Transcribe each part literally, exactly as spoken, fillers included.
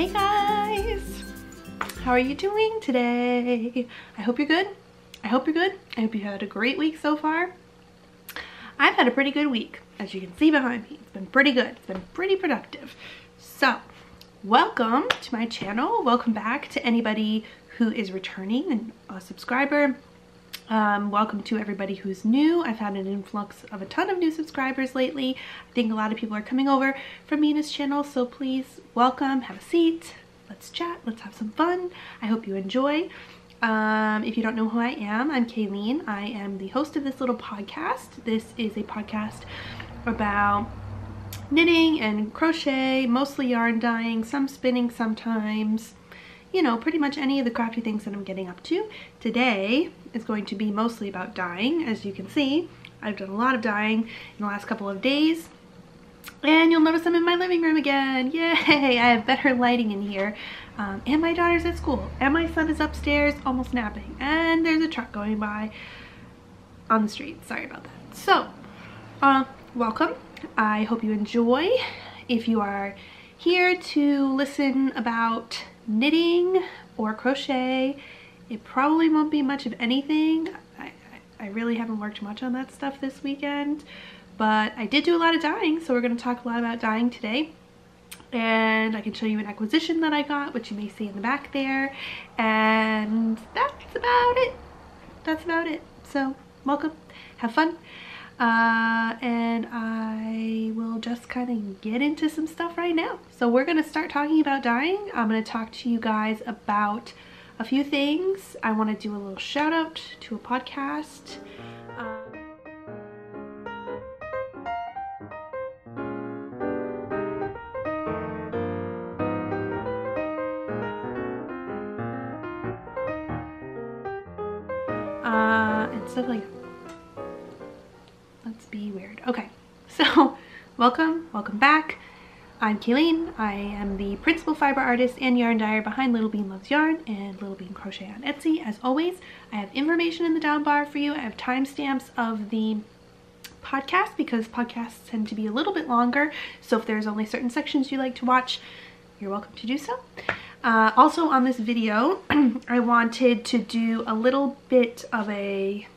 Hey guys! How are you doing today? I hope you're good. I hope you're good. I hope you had a great week so far. I've had a pretty good week, as you can see behind me. It's been pretty good. It's been pretty productive. So, welcome to my channel. Welcome back to anybody who is returning and a subscriber. Um, welcome to everybody who's new. I've had an influx of a ton of new subscribers lately. I think a lot of people are coming over from Mina's channel, so please welcome, have a seat, let's chat, let's have some fun. I hope you enjoy. Um, if you don't know who I am, I'm Kayleen. I am the host of this little podcast. This is a podcast about knitting and crochet, mostly yarn dyeing, some spinning sometimes. You know, pretty much any of the crafty things that I'm getting up to. Today is going to be mostly about dyeing. As you can see, I've done a lot of dyeing in the last couple of days. And you'll notice I'm in my living room again. Yay! I have better lighting in here. Um, and my daughter's at school. And my son is upstairs almost napping. And there's a truck going by on the street. Sorry about that. So, uh, welcome. I hope you enjoy. If you are here to listen about knitting or crochet, it probably won't be much of anything. I, I, I really haven't worked much on that stuff this weekend, but I did do a lot of dyeing, so we're going to talk a lot about dyeing today. And I can show you an acquisition that I got, which you may see in the back there, and that's about it. That's about it. So welcome, have fun. Uh, and I will just kind of get into some stuff right now. So we're going to start talking about dyeing. I'm going to talk to you guys about a few things. I want to do a little shout out to a podcast. Um, uh, and stuff like Let's be weird. Okay, so welcome, welcome back. I'm Kayleen. I am the principal fiber artist and yarn dyer behind Little Bean Loves Yarn and Little Bean Crochet on Etsy. As always, I have information in the down bar for you. I have timestamps of the podcast because podcasts tend to be a little bit longer. So if there's only certain sections you like to watch, you're welcome to do so. Uh, also on this video, I wanted to do a little bit of a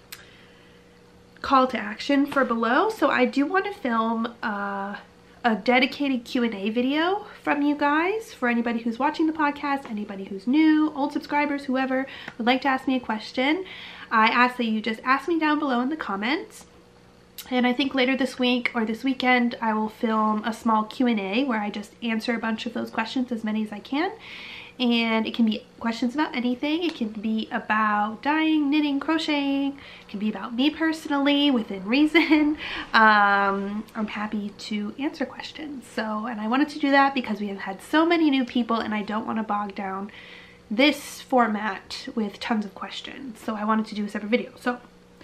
call to action for below. So I do want to film uh, a dedicated Q and A video from you guys for anybody who's watching the podcast, anybody who's new, old subscribers, whoever would like to ask me a question. I ask that you just ask me down below in the comments. And I think later this week or this weekend I will film a small Q and A where I just answer a bunch of those questions, as many as I can. And it can be questions about anything. It can be about dyeing, knitting, crocheting. It can be about me personally, within reason. Um, I'm happy to answer questions. So, and I wanted to do that because we have had so many new people and I don't want to bog down this format with tons of questions. So I wanted to do a separate video. So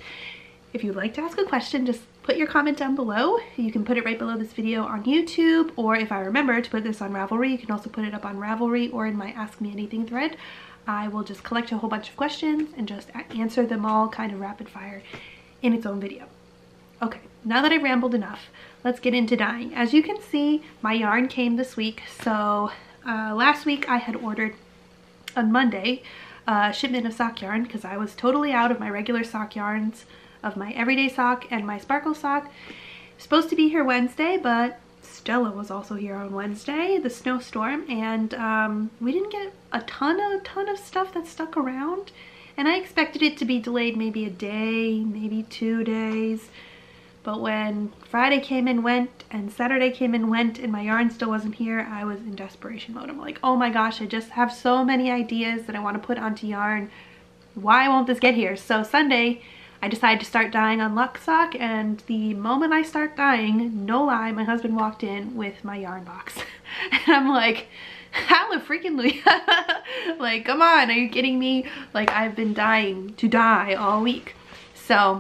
if you'd like to ask a question, just put your comment down below. You can put it right below this video on YouTube, or if I remember to put this on Ravelry, you can also put it up on Ravelry or in my Ask Me Anything thread. I will just collect a whole bunch of questions and just answer them all kind of rapid fire in its own video. Okay, now that I've rambled enough, let's get into dyeing. As you can see, my yarn came this week. So uh, last week I had ordered on Monday a shipment of sock yarn because I was totally out of my regular sock yarns, of my everyday sock and my sparkle sock. Supposed to be here Wednesday, but Stella was also here on Wednesday, the snowstorm, and um, we didn't get a ton of ton of stuff that stuck around, and I expected it to be delayed maybe a day, maybe two days. But when Friday came and went and Saturday came and went and my yarn still wasn't here, I was in desperation mode. I'm like, oh my gosh, I just have so many ideas that I want to put onto yarn. Why won't this get here? So Sunday I decided to start dyeing on Luck Sock, and the moment I start dyeing, no lie, my husband walked in with my yarn box. And I'm like, hallelujah. Like, come on, are you kidding me? Like, I've been dying to dye all week. So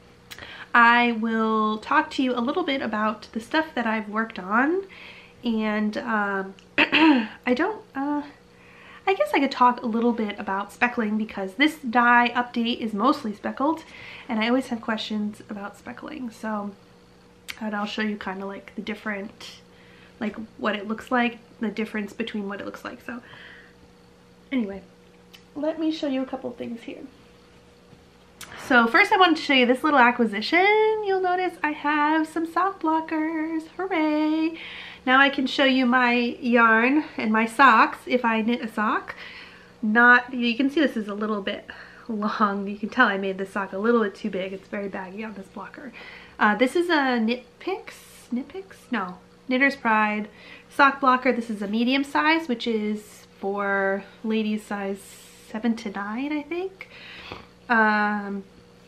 I will talk to you a little bit about the stuff that I've worked on. And um, I don't, uh, I guess I could talk a little bit about speckling because this dye update is mostly speckled and I always have questions about speckling. So, and I'll show you kind of like the different like what it looks like, the difference between what it looks like. So anyway, let me show you a couple things here. So first I wanted to show you this little acquisition. You'll notice I have some sock blockers. Hooray! Now I can show you my yarn and my socks if I knit a sock. Not, you can see this is a little bit long. You can tell I made this sock a little bit too big. It's very baggy on this blocker. Uh, this is a Knit Picks, Knit Picks? No, Knitter's Pride sock blocker. This is a medium size, which is for ladies size seven to nine, I think. Um,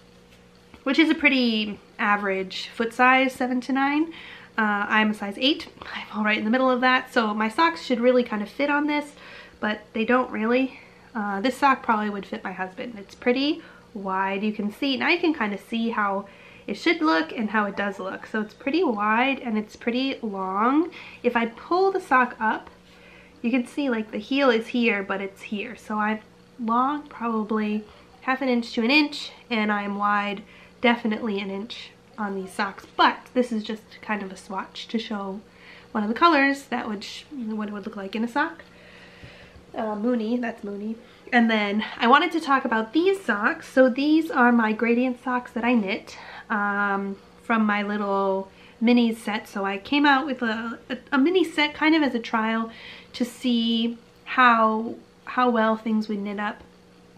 which is a pretty average foot size, seven to nine. Uh, I'm a size eight. I'm all right in the middle of that. So my socks should really kind of fit on this, but they don't really. Uh, this sock probably would fit my husband. It's pretty wide. You can see, now you can kind of see how it should look and how it does look. So it's pretty wide and it's pretty long. If I pull the sock up, you can see like the heel is here, but it's here. So I'm long, probably half an inch to an inch, and I'm wide definitely an inch on these socks. But this is just kind of a swatch to show one of the colors that would sh what it would look like in a sock. Uh, Mooney, that's Mooney. And then I wanted to talk about these socks. So these are my gradient socks that I knit um, from my little mini set. So I came out with a, a, a mini set kind of as a trial to see how how well things would knit up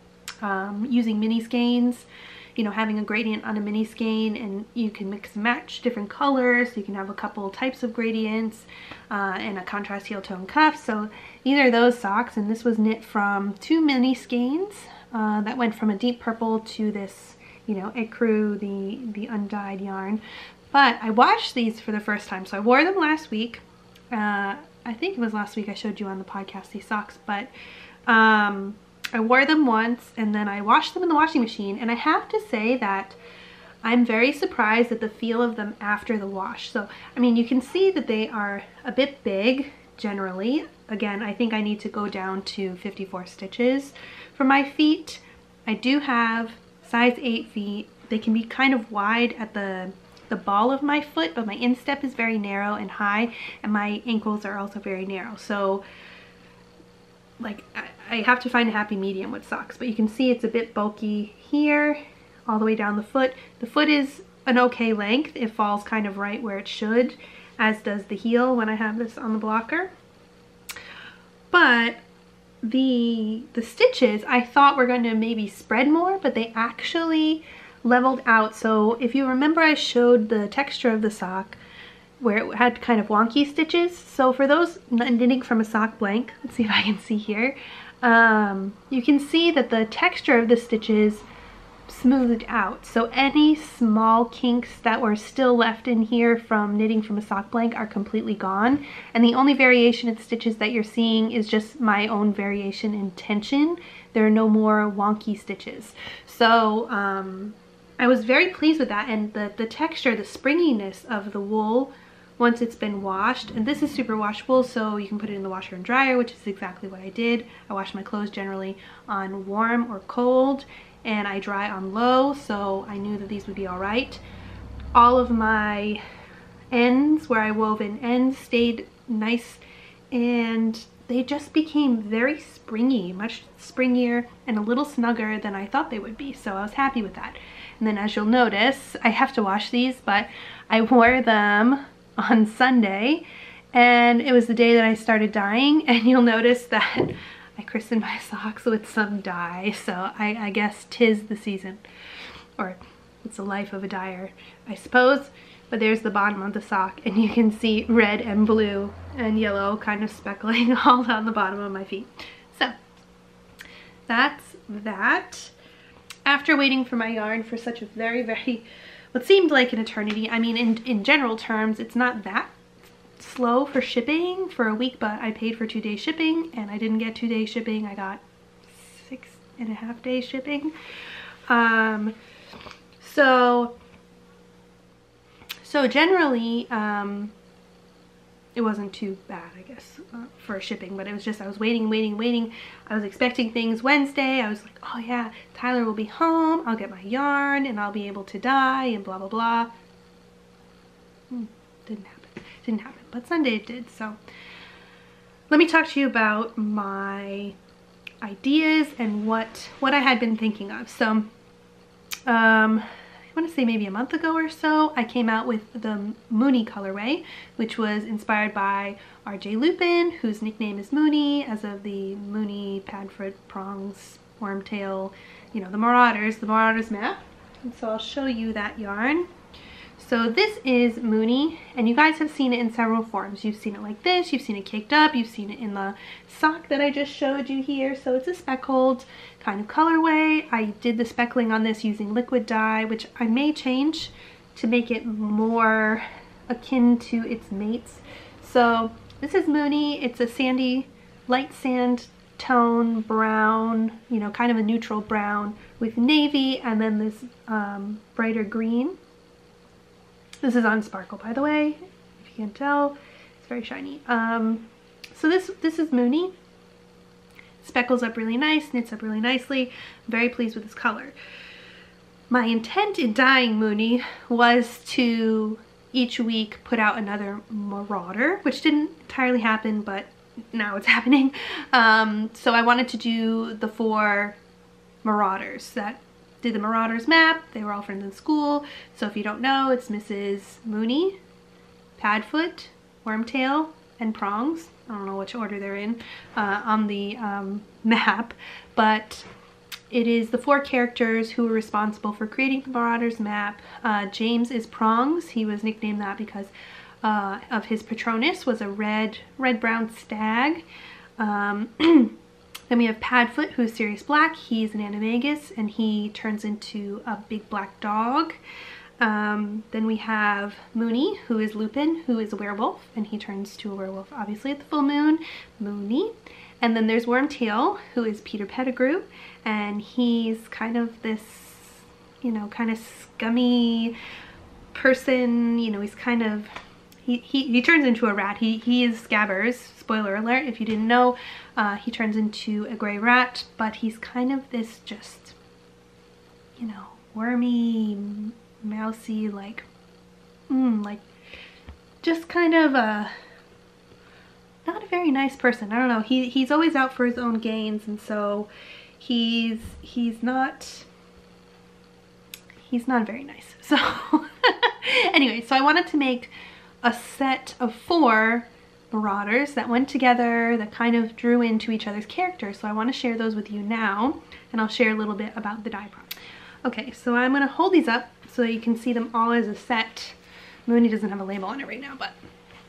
um, using mini skeins. You know, having a gradient on a mini skein, and you can mix and match different colors. You can have a couple types of gradients uh, and a contrast heel tone cuff. So these are those socks, and this was knit from two mini skeins uh, that went from a deep purple to this, you know, ecru, the, the undyed yarn. But I washed these for the first time. So I wore them last week. Uh, I think it was last week I showed you on the podcast these socks, but um, I wore them once and then I washed them in the washing machine, and I have to say that I'm very surprised at the feel of them after the wash. So, I mean, you can see that they are a bit big generally. Again, I think I need to go down to fifty-four stitches for my feet. I do have size eight feet. They can be kind of wide at the the ball of my foot, but my instep is very narrow and high, and my ankles are also very narrow. So like I, I have to find a happy medium with socks, but you can see it's a bit bulky here all the way down the foot. The foot is an okay length. It falls kind of right where it should, as does the heel when I have this on the blocker. But the the stitches I thought were going to maybe spread more, but they actually leveled out. So if you remember, I showed the texture of the sock where it had kind of wonky stitches. So for those knitting from a sock blank, let's see if I can see here, um, you can see that the texture of the stitches smoothed out. So any small kinks that were still left in here from knitting from a sock blank are completely gone. And the only variation in stitches that you're seeing is just my own variation in tension. There are no more wonky stitches. So um, I was very pleased with that, and the, the texture, the springiness of the wool once it's been washed, and this is super washable, so you can put it in the washer and dryer, which is exactly what I did. I wash my clothes generally on warm or cold, and I dry on low, so I knew that these would be all right. All of my ends, where I wove in ends, stayed nice, and they just became very springy, much springier and a little snugger than I thought they would be, so I was happy with that. And then as you'll notice, I have to wash these, but I wore them on Sunday, and it was the day that I started dyeing, and you'll notice that I christened my socks with some dye, so I, I guess 'tis the season, or it's the life of a dyer, I suppose. But there's the bottom of the sock, and you can see red and blue and yellow kind of speckling all down the bottom of my feet. So that's that. After waiting for my yarn for such a very, very, what seemed like an eternity, I mean, in, in general terms, it's not that slow for shipping for a week, but I paid for two day shipping, and I didn't get two day shipping. I got six and a half day shipping. Um, so, so generally, um, it wasn't too bad, I guess, uh, for shipping, but it was just, I was waiting, waiting, waiting. I was expecting things Wednesday. I was like, oh yeah, Tyler will be home. I'll get my yarn and I'll be able to dye and blah, blah, blah. Hmm, didn't happen. didn't happen, but Sunday it did. So let me talk to you about my ideas and what what I had been thinking of. So um I want to say maybe a month ago or so, I came out with the Mooney colorway, which was inspired by R J Lupin, whose nickname is Mooney, as of the Mooney, Padfoot, Prongs, Wormtail, you know, the Marauders, the Marauders map. And so I'll show you that yarn. So this is Mooney, and you guys have seen it in several forms. You've seen it like this, you've seen it caked up, you've seen it in the sock that I just showed you here. So it's a speckled kind of colorway. I did the speckling on this using liquid dye, which I may change to make it more akin to its mates. So this is Mooney. It's a sandy, light sand tone brown, you know, kind of a neutral brown with navy, and then this um, brighter green. This is on Sparkle, by the way, if you can tell. It's very shiny. Um, so this this is Mooney. Speckles up really nice, knits up really nicely. I'm very pleased with this color. My intent in dyeing Mooney was to each week put out another Marauder, which didn't entirely happen, but now it's happening. Um, so I wanted to do the four Marauders that did the Marauders map. They were all friends in school. So if you don't know, it's Missus Mooney, Padfoot, Wormtail, and Prongs. I don't know which order they're in uh, on the um, map, but it is the four characters who were responsible for creating the Marauders map. Uh, James is Prongs. He was nicknamed that because uh, of his Patronus was a red, red-brown stag. Um, Then we have Padfoot, who is Sirius Black. He's an animagus, and he turns into a big black dog. Um, then we have Mooney, who is Lupin, who is a werewolf, and he turns to a werewolf, obviously, at the full moon. Mooney. And then there's Wormtail, who is Peter Pettigrew, and he's kind of this, you know, kind of scummy person. You know, he's kind of... He, he, he turns into a rat. He, he is Scabbers. Spoiler alert, if you didn't know. Uh, he turns into a gray rat, but he's kind of this just, you know, wormy, mousy, like, mm, like, just kind of a, not a very nice person. I don't know. He, he's always out for his own gains, and so he's, he's not, he's not very nice. So, anyway, so I wanted to make a set of four Marauders that went together, that kind of drew into each other's characters. So I want to share those with you now, and I'll share a little bit about the dye process. Okay, so I'm going to hold these up so that you can see them all as a set. Mooney doesn't have a label on it right now, but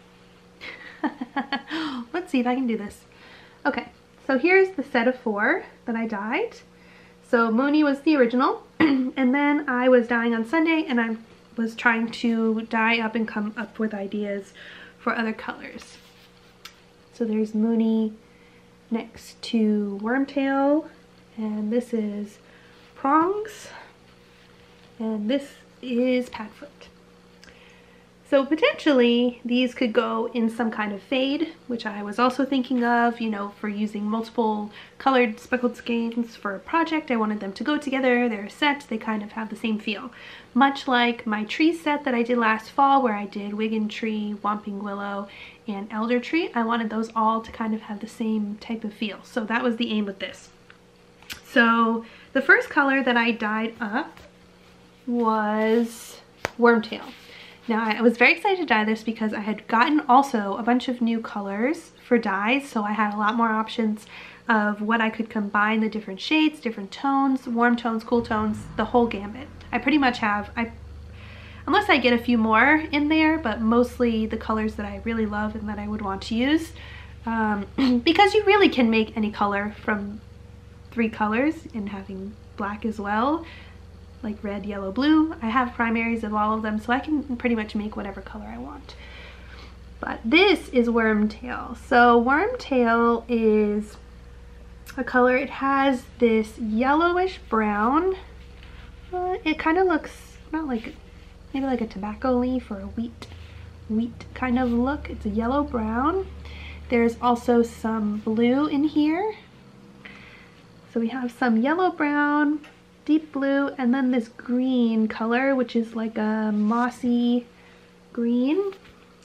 let's see if I can do this. Okay, so here's the set of four that I dyed. So Mooney was the original, and then I was dyeing on Sunday, and I was trying to dye up and come up with ideas for other colors. So there's Mooney next to Wormtail, and this is Prongs, and this is Padfoot. So potentially these could go in some kind of fade, which I was also thinking of, you know, for using multiple colored speckled skeins for a project. I wanted them to go together. They're a set. They kind of have the same feel. Much like my tree set that I did last fall, where I did Wiggin Tree, Whomping Willow, and Elder Tree. I wanted those all to kind of have the same type of feel. So that was the aim with this. So the first color that I dyed up was Wormtail. Now I was very excited to dye this because I had gotten also a bunch of new colors for dyes, so I had a lot more options of what I could combine, the different shades, different tones, warm tones, cool tones, the whole gambit. I pretty much have, I, unless I get a few more in there, but mostly the colors that I really love and that I would want to use. Um, because you really can make any color from three colors and having black as well. Like red, yellow, blue. I have primaries of all of them, so I can pretty much make whatever color I want. But this is Wormtail. So Wormtail is a color, it has this yellowish brown. Uh, it kind of looks, not like, maybe like a tobacco leaf or a wheat, wheat kind of look. It's a yellow brown. There's also some blue in here. So we have some yellow brown, deep blue, and then this green color, which is like a mossy green.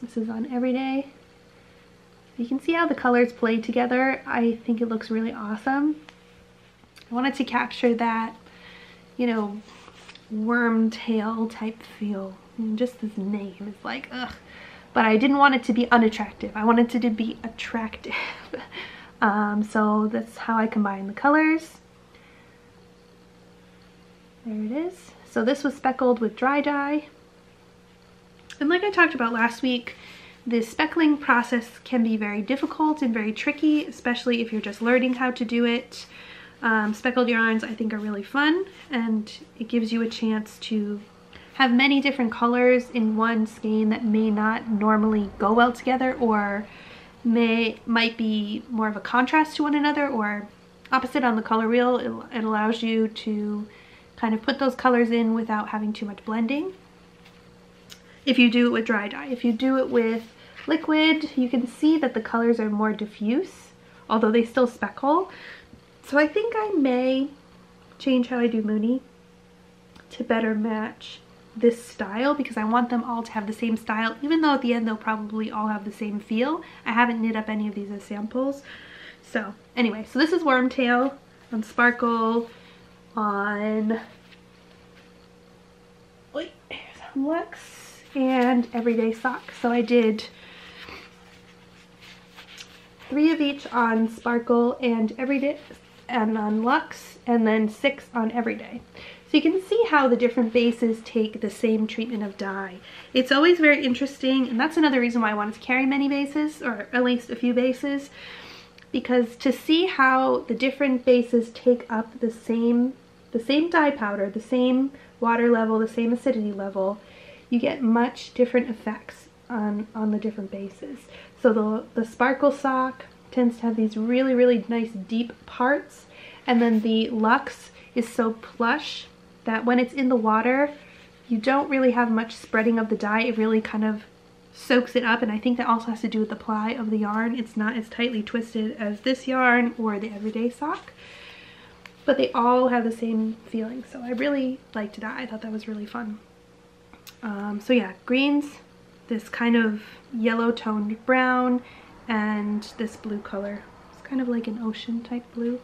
This is on Everyday. You can see how the colors play together. I think it looks really awesome. I wanted to capture that, you know, worm tail type feel. And just this name is like, ugh. But I didn't want it to be unattractive. I wanted it to be attractive. um, so that's how I combine the colors. There it is. So this was speckled with dry dye. And like I talked about last week, the speckling process can be very difficult and very tricky, especially if you're just learning how to do it. Um, speckled yarns I think are really fun, and it gives you a chance to have many different colors in one skein that may not normally go well together, or may might be more of a contrast to one another or opposite on the color wheel. It, it allows you to kind of put those colors in without having too much blending. If you do it with dry dye. If you do it with liquid, you can see that the colors are more diffuse, although they still speckle. So I think I may change how I do Mooney to better match this style, because I want them all to have the same style, even though at the end they'll probably all have the same feel. I haven't knit up any of these as samples. So anyway, so this is Wormtail on Sparkle, on wait, Luxe, and Everyday Sock. So I did three of each on Sparkle and Everyday and on Luxe, and then six on Everyday. So you can see how the different bases take the same treatment of dye. It's always very interesting, and that's another reason why I wanted to carry many bases, or at least a few bases, because to see how the different bases take up the same the same dye powder, the same water level, the same acidity level, you get much different effects on, on the different bases. So the, the Sparkle sock tends to have these really, really nice deep parts, and then the Luxe is so plush that when it's in the water, you don't really have much spreading of the dye. It really kind of soaks it up, and I think that also has to do with the ply of the yarn. It's not as tightly twisted as this yarn or the Everyday sock, but they all have the same feeling. So I really liked that. I thought that was really fun. Um, so yeah, greens, this kind of yellow toned brown, and this blue color. It's kind of like an ocean type blue.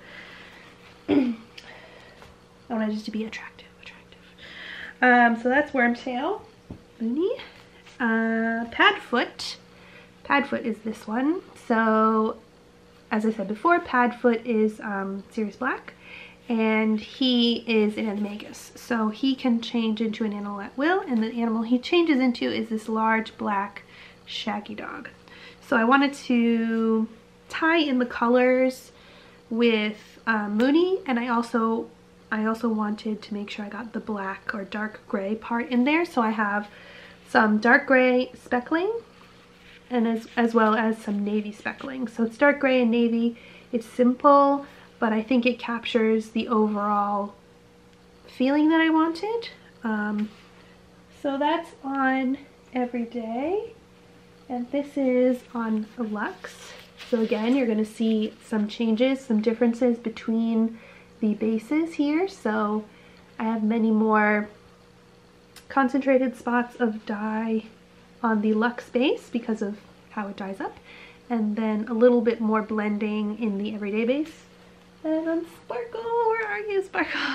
I wanted it to be attractive, attractive. Um, so that's Wormtail, Mooney. Uh, Padfoot. Padfoot is this one. So, as I said before, Padfoot is um, Sirius Black, and he is an animagus. So he can change into an animal at will, and the animal he changes into is this large black shaggy dog. So I wanted to tie in the colors with um, Mooney, and I also I also wanted to make sure I got the black or dark gray part in there. So I have some dark gray speckling, and as, as well as some navy speckling. So it's dark gray and navy. It's simple, but I think it captures the overall feeling that I wanted. Um, so that's on Everyday, and this is on Luxe. So again, you're going to see some changes, some differences between the bases here. So I have many more concentrated spots of dye on the Luxe base because of how it dyes up, and then a little bit more blending in the Everyday base. And on Sparkle, where are you, Sparkle?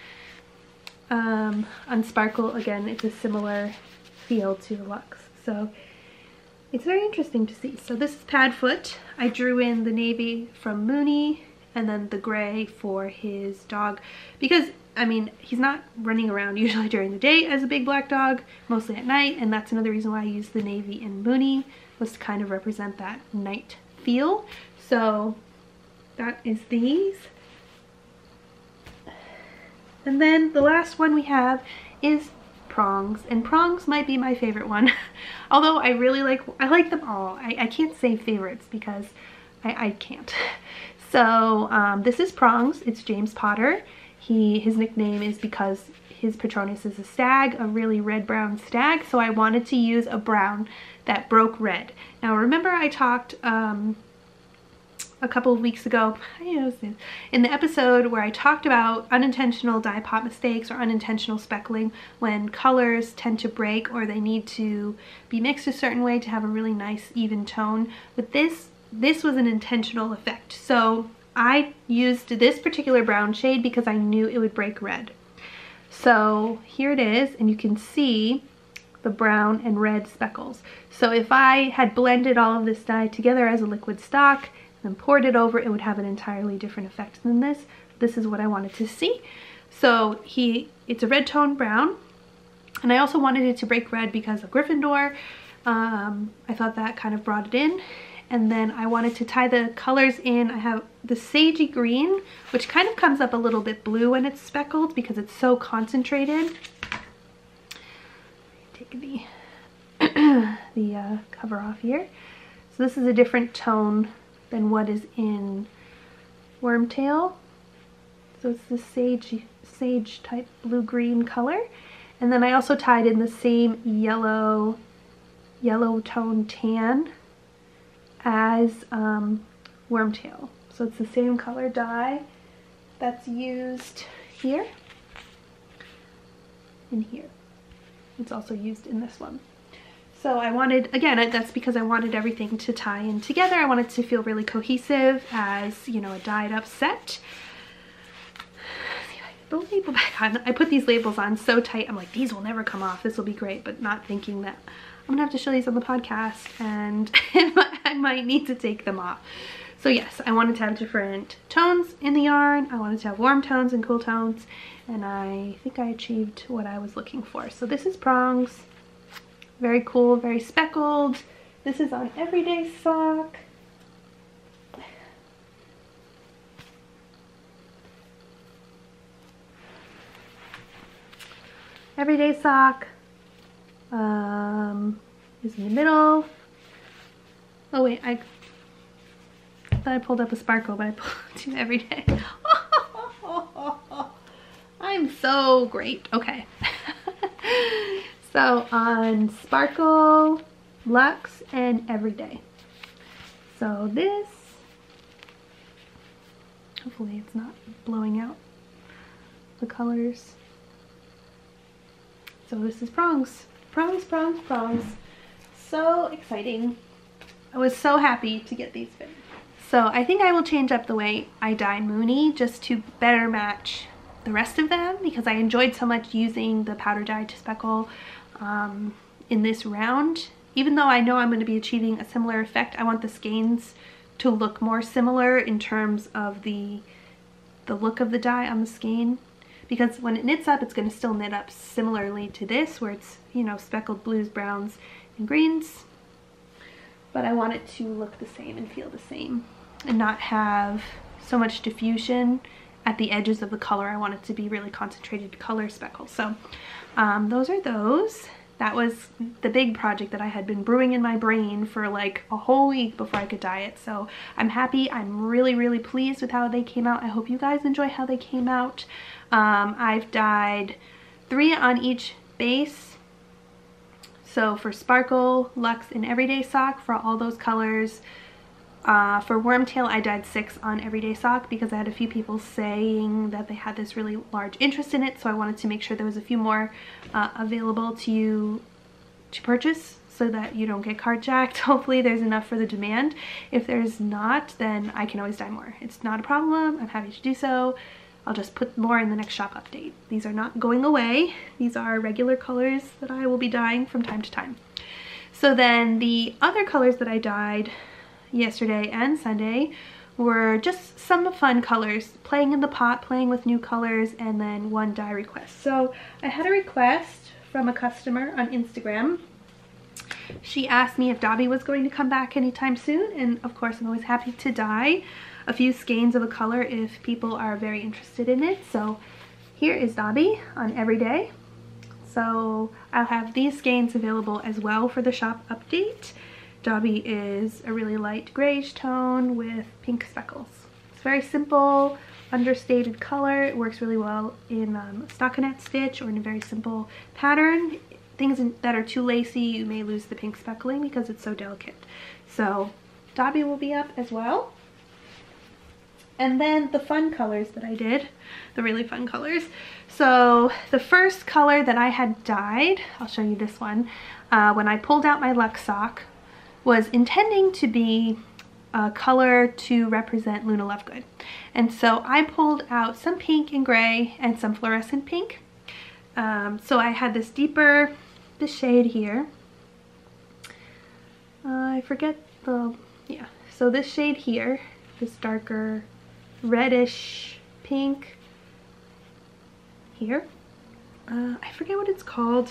Um, on Sparkle, again, it's a similar feel to the Luxe. So it's very interesting to see. So this is Padfoot. I drew in the navy from Mooney and then the gray for his dog, because I mean, he's not running around usually during the day as a big black dog, mostly at night, and that's another reason why I used the navy in Mooney, was to kind of represent that night feel. So that is these. And then the last one we have is Prongs, and Prongs might be my favorite one. Although I really like, I like them all. I, I can't say favorites because I, I can't. So um, this is Prongs. It's James Potter. He, his nickname is because his Patronus is a stag, a really red-brown stag, so I wanted to use a brown that broke red. Now remember I talked um, a couple of weeks ago, I know this, in the episode where I talked about unintentional dye pot mistakes or unintentional speckling when colors tend to break or they need to be mixed a certain way to have a really nice even tone. With this, this was an intentional effect. So I used this particular brown shade because I knew it would break red. So here it is, and you can see the brown and red speckles. So if I had blended all of this dye together as a liquid stock and poured it over, it would have an entirely different effect than this. This is what I wanted to see. So he, it's a red tone brown, and I also wanted it to break red because of Gryffindor. Um, I thought that kind of brought it in. And then I wanted to tie the colors in. I have the sagey green, which kind of comes up a little bit blue when it's speckled because it's so concentrated. Take the, the uh, cover off here. So this is a different tone than what is in Wormtail. So it's the sage, sage type blue-green color. And then I also tied in the same yellow, yellow tone tan as um, Wormtail. So it's the same color dye that's used here and here. It's also used in this one. So I wanted, again, that's because I wanted everything to tie in together. I wanted to feel really cohesive as, you know, a dyed up set. The label back on. I put these labels on so tight. I'm like, these will never come off. This will be great, but not thinking that I'm gonna have to show these on the podcast and I might need to take them off. So yes, I wanted to have different tones in the yarn. I wanted to have warm tones and cool tones, and I think I achieved what I was looking for. So this is Prongs. Very cool, very speckled. This is on Everyday Sock. Everyday Sock um, is in the middle. Oh wait, I thought I pulled up a Sparkle, but I pulled to Everyday. I'm so great. Okay. So on Sparkle, Luxe, and Everyday. So this, hopefully it's not blowing out the colors. So this is Prongs. Prongs, Prongs, Prongs. So exciting. I was so happy to get these finished. So I think I will change up the way I dye Moony just to better match the rest of them because I enjoyed so much using the powder dye to speckle um, in this round. Even though I know I'm going to be achieving a similar effect, I want the skeins to look more similar in terms of the, the look of the dye on the skein. Because when it knits up, it's going to still knit up similarly to this, where it's, you know, speckled blues, browns, and greens. But I want it to look the same and feel the same and not have so much diffusion at the edges of the color. I want it to be really concentrated color speckles. So um, those are those. That was the big project that I had been brewing in my brain for like a whole week before I could dye it. So I'm happy. I'm really, really pleased with how they came out. I hope you guys enjoy how they came out. Um, I've dyed three on each base. So for Sparkle, Luxe, and Everyday Sock for all those colors. Uh, for Wormtail, I dyed six on Everyday Sock because I had a few people saying that they had this really large interest in it, so I wanted to make sure there was a few more uh, available to you to purchase so that you don't get carjacked. Hopefully there's enough for the demand. If there's not, then I can always dye more. It's not a problem. I'm happy to do so. I'll just put more in the next shop update. These are not going away. These are regular colors that I will be dyeing from time to time. So then the other colors that I dyed yesterday and Sunday were just some fun colors, playing in the pot, playing with new colors, and then one dye request. So I had a request from a customer on Instagram. She asked me if Dobby was going to come back anytime soon, and of course I'm always happy to dye a few skeins of a color if people are very interested in it. So here is Dobby on Everyday. So I'll have these skeins available as well for the shop update. Dobby is a really light grayish tone with pink speckles. It's very simple, understated color. It works really well in um, stockinette stitch or in a very simple pattern. Things in, that are too lacy, you may lose the pink speckling because it's so delicate. So Dobby will be up as well. And then the fun colors that I did, the really fun colors. So the first color that I had dyed, I'll show you this one, uh, when I pulled out my Luxe sock, was intending to be a color to represent Luna Lovegood. And so I pulled out some pink and gray and some fluorescent pink. Um, so I had this deeper, this shade here. Uh, I forget the, yeah, so this shade here, this darker reddish pink here. Uh, I forget what it's called.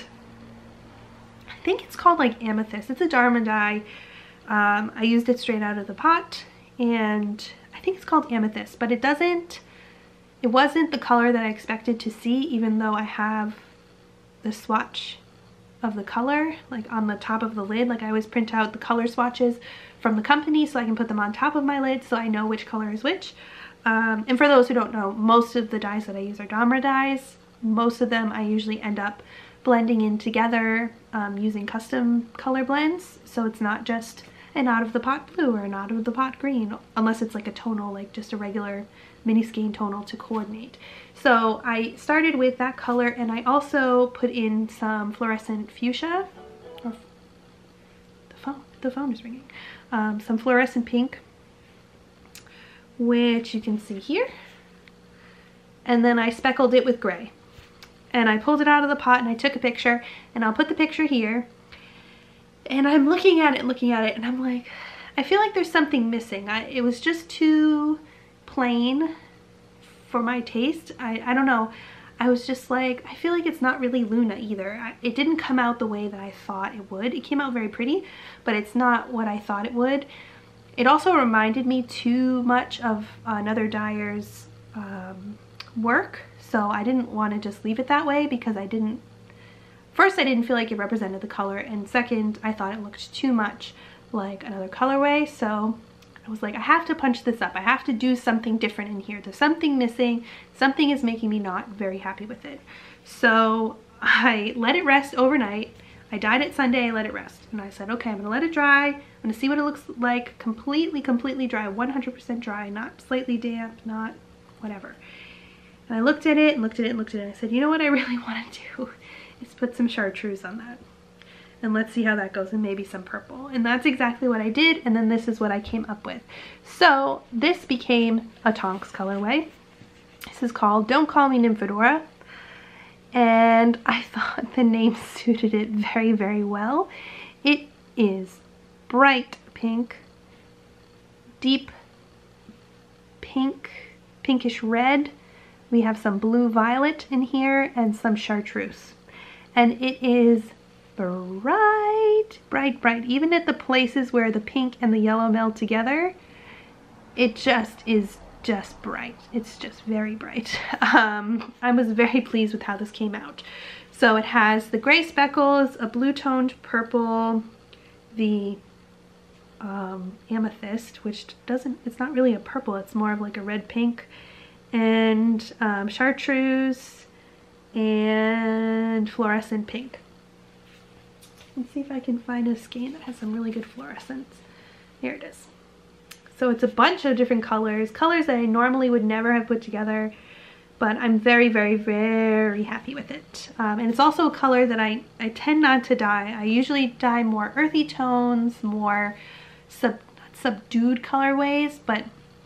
I think it's called like Amethyst. It's a Dharma dye. Um, I used it straight out of the pot, and I think it's called Amethyst, but it doesn't, it wasn't the color that I expected to see, even though I have the swatch of the color like on the top of the lid. Like I always print out the color swatches from the company so I can put them on top of my lid so I know which color is which. Um, and for those who don't know, most of the dyes that I use are Damra dyes. Most of them I usually end up blending in together um, using custom color blends, so it's not just an out of the pot blue or an out of the pot green, unless it's like a tonal, like just a regular mini skein tonal to coordinate. So I started with that color, and I also put in some fluorescent fuchsia, or the phone, the phone is ringing, um, some fluorescent pink, which you can see here, and then I speckled it with gray. And I pulled it out of the pot and I took a picture, and I'll put the picture here. And I'm looking at it, looking at it, and I'm like, I feel like there's something missing. I, it was just too plain for my taste. I, I don't know. I was just like, I feel like it's not really Luna either. I, it didn't come out the way that I thought it would. It came out very pretty, but it's not what I thought it would. It also reminded me too much of another dyer's um, work. So I didn't want to just leave it that way, because I didn't, first I didn't feel like it represented the color, and second I thought it looked too much like another colorway. So I was like, I have to punch this up. I have to do something different in here. There's something missing. Something is making me not very happy with it. So I let it rest overnight. I dyed it Sunday, I let it rest. And I said, okay, I'm gonna let it dry. I'm gonna see what it looks like completely, completely dry, one hundred percent dry, not slightly damp, not whatever. And I looked at it and looked at it and looked at it and I said, you know what I really want to do is put some chartreuse on that. And let's see how that goes, and maybe some purple. And that's exactly what I did, and then this is what I came up with. So this became a Tonks colorway. This is called Don't Call Me Nymphadora. And I thought the name suited it very, very well. It is bright pink, deep pink, pinkish red. We have some blue violet in here and some chartreuse. And it is bright, bright, bright. Even at the places where the pink and the yellow meld together, it just is just bright. It's just very bright. Um, I was very pleased with how this came out. So it has the gray speckles, a blue toned purple, the um, amethyst, which doesn't, it's not really a purple, it's more of like a red pink, and um, chartreuse and fluorescent pink. Let's see if I can find a skein that has some really good fluorescence. Here it is. So it's a bunch of different colors, colors that I normally would never have put together, but I'm very, very, very happy with it. Um, and it's also a color that I, I tend not to dye. I usually dye more earthy tones, more sub, not subdued colorways, but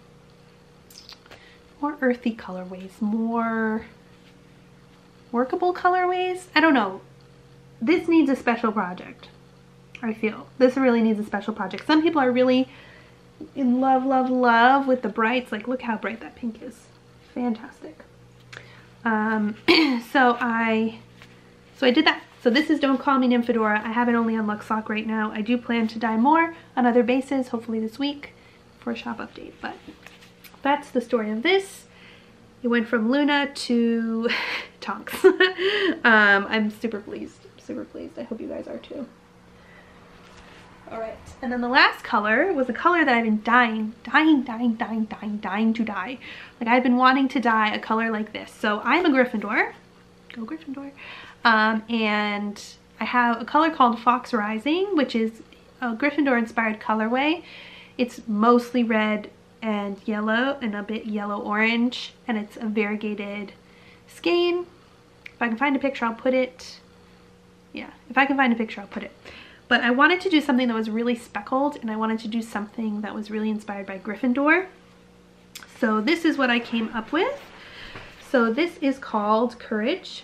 more earthy colorways, more workable colorways. I don't know. This needs a special project, I feel. This really needs a special project. Some people are really in love, love, love with the brights. Like, look how bright that pink is. Fantastic. Um, so I, so I did that. So this is Don't Call Me Nymphadora. I have it only on Luxe Sock right now. I do plan to dye more on other bases, hopefully this week, for a shop update. But that's the story of this. It went from Luna to Tonks. um, I'm super pleased. Super pleased. I hope you guys are too. Alright, and then the last color was a color that I've been dying, dying, dying, dying, dying, dying to dye. Like, I've been wanting to dye a color like this. So I'm a Gryffindor. Go Gryffindor. Um, and I have a color called Fox Rising, which is a Gryffindor inspired colorway. It's mostly red, and yellow and a bit yellow orange, and it's a variegated skein. If I can find a picture, I'll put it. Yeah, if I can find a picture, I'll put it. But I wanted to do something that was really speckled, and I wanted to do something that was really inspired by Gryffindor. So this is what I came up with. So this is called Courage,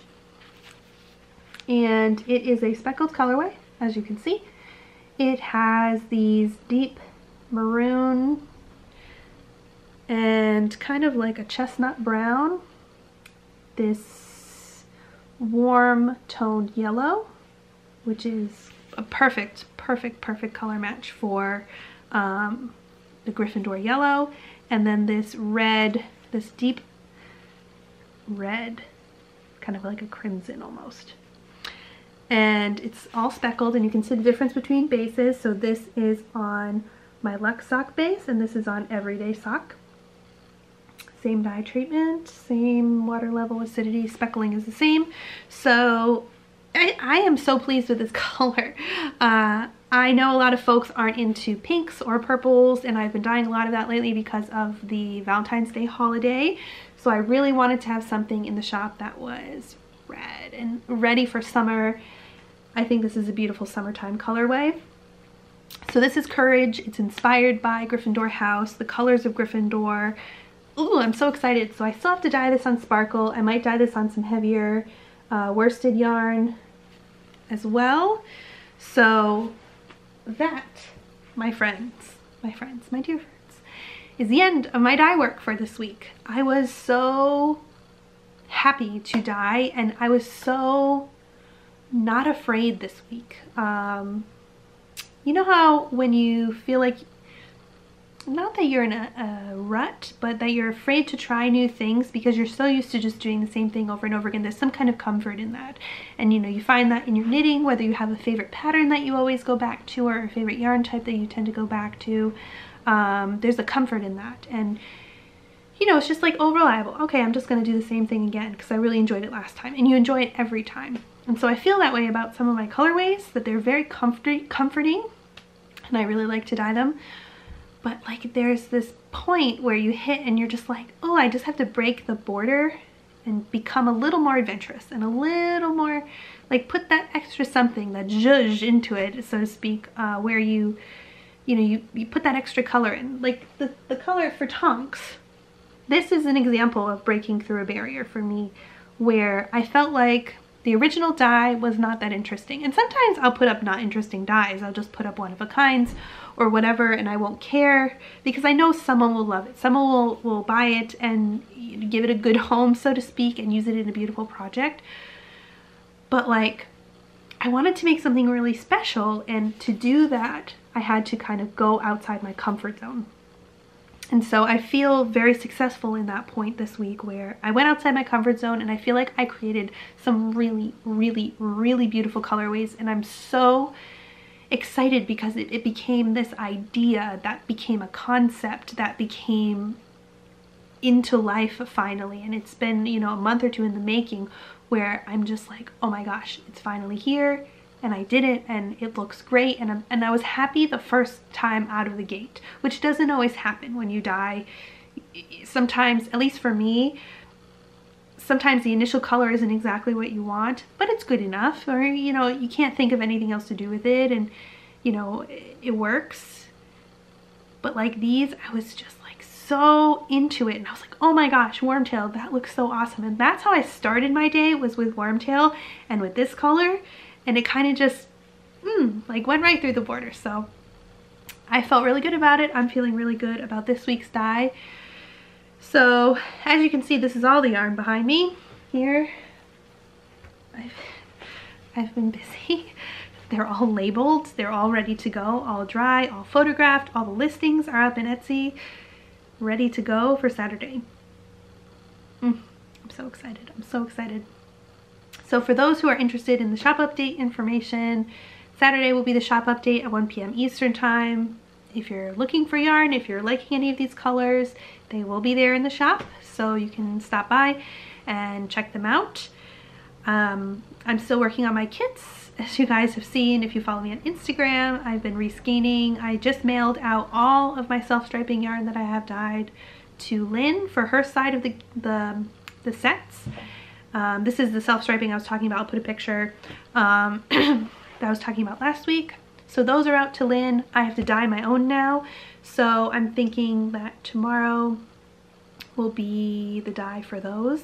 and it is a speckled colorway, as you can see. It has these deep maroon and kind of like a chestnut brown, this warm toned yellow, which is a perfect, perfect, perfect color match for um, the Gryffindor yellow, and then this red, this deep red, kind of like a crimson almost. And it's all speckled, and you can see the difference between bases. So this is on my Luxe Sock base, and this is on Everyday Sock. Same dye treatment, same water level, acidity, speckling is the same. So I, I am so pleased with this color. Uh, I know a lot of folks aren't into pinks or purples, and I've been dyeing a lot of that lately because of the Valentine's Day holiday. So I really wanted to have something in the shop that was red and ready for summer. I think this is a beautiful summertime colorway. So this is Courage. It's inspired by Gryffindor House, the colors of Gryffindor. Ooh, I'm so excited. So I still have to dye this on Sparkle. I might dye this on some heavier uh, worsted yarn as well. So that, my friends, my friends, my dear friends, is the end of my dye work for this week. I was so happy to dye, and I was so not afraid this week. Um, you know how when you feel like, not that you're in a, a rut, but that you're afraid to try new things because you're so used to just doing the same thing over and over again. There's some kind of comfort in that. And you know, you find that in your knitting, whether you have a favorite pattern that you always go back to or a favorite yarn type that you tend to go back to. Um, there's a comfort in that. And you know, it's just like, oh, reliable. Okay, I'm just going to do the same thing again because I really enjoyed it last time. And you enjoy it every time. And so I feel that way about some of my colorways, that they're very comfort comforting, and I really like to dye them. But like there's this point where you hit and you're just like, oh, I just have to break the border and become a little more adventurous and a little more, like put that extra something, that zhuzh into it, so to speak, uh, where you, you know, you, you put that extra color in. Like the, the color for Tonks, this is an example of breaking through a barrier for me, where I felt like the original dye was not that interesting. And sometimes I'll put up not interesting dyes. I'll just put up one of a kinds or whatever, and I won't care because I know someone will love it. Someone will, will buy it and give it a good home, so to speak, and use it in a beautiful project. But like, I wanted to make something really special, and to do that, I had to kind of go outside my comfort zone. And so I feel very successful in that point this week, where I went outside my comfort zone, and I feel like I created some really, really, really beautiful colorways. And I'm so excited because it, it became this idea that became a concept that became into life finally. And it's been, you know, a month or two in the making, where I'm just like, oh my gosh, it's finally here. And I did it, and it looks great, and, I'm, and I was happy the first time out of the gate, which doesn't always happen when you dye. Sometimes, at least for me, sometimes the initial color isn't exactly what you want, but it's good enough, or you know, you can't think of anything else to do with it, and you know, it, it works. But like these, I was just like so into it, and I was like, oh my gosh, Wormtail, that looks so awesome. And that's how I started my day, was with Wormtail and with this color. And it kind of just, mm, like went right through the border. So I felt really good about it. I'm feeling really good about this week's dye. So as you can see, this is all the yarn behind me. Here, I've, I've been busy. They're all labeled. They're all ready to go, all dry, all photographed. All the listings are up in Etsy, ready to go for Saturday. Mm, I'm so excited. I'm so excited. So for those who are interested in the shop update information, Saturday will be the shop update at one p m Eastern time. If you're looking for yarn, if you're liking any of these colors, they will be there in the shop, so you can stop by and check them out. Um, I'm still working on my kits, as you guys have seen, if you follow me on Instagram, I've been reskeining. I just mailed out all of my self-striping yarn that I have dyed to Lynn for her side of the, the, the sets. Um, this is the self-striping I was talking about. I'll put a picture um, that I was talking about last week. So those are out to Lynn. I have to dye my own now. So I'm thinking that tomorrow will be the dye for those.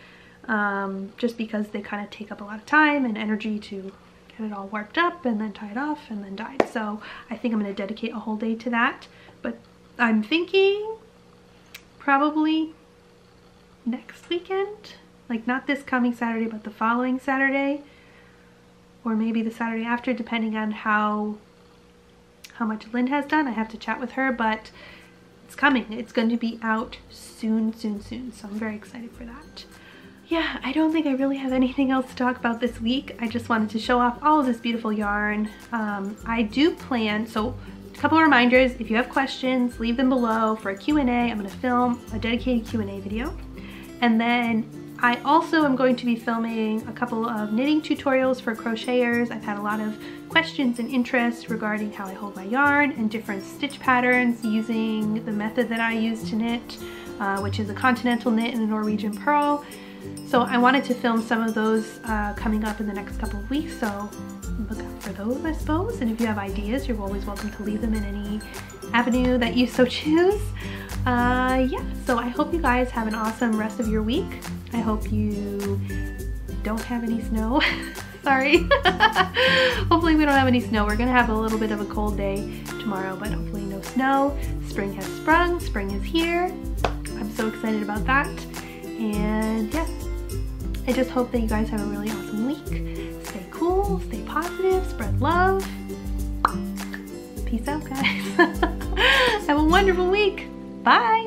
Um, just because they kind of take up a lot of time and energy to get it all warped up and then tied off and then dyed. So I think I'm going to dedicate a whole day to that. But I'm thinking probably next weekend. Like not this coming Saturday, but the following Saturday. Or maybe the Saturday after, depending on how how much Lynn has done. I have to chat with her, but it's coming. It's going to be out soon, soon, soon. So I'm very excited for that. Yeah, I don't think I really have anything else to talk about this week. I just wanted to show off all of this beautiful yarn. Um, I do plan, so a couple of reminders, if you have questions, leave them below for a Q and A. I'm going to film a dedicated Q and A video. And then I also am going to be filming a couple of knitting tutorials for crocheters. I've had a lot of questions and interest regarding how I hold my yarn and different stitch patterns using the method that I use to knit, uh, which is a continental knit and a Norwegian purl. So I wanted to film some of those uh, coming up in the next couple of weeks, so look out for those, I suppose. And if you have ideas, you're always welcome to leave them in any avenue that you so choose. Uh, yeah, so I hope you guys have an awesome rest of your week. I hope you don't have any snow. Sorry. Hopefully we don't have any snow. We're gonna have a little bit of a cold day tomorrow, but hopefully no snow. Spring has sprung, spring is here. I'm so excited about that. And yeah, I just hope that you guys have a really awesome week. Stay cool, stay positive, spread love. Peace out, guys. Have a wonderful week. Bye.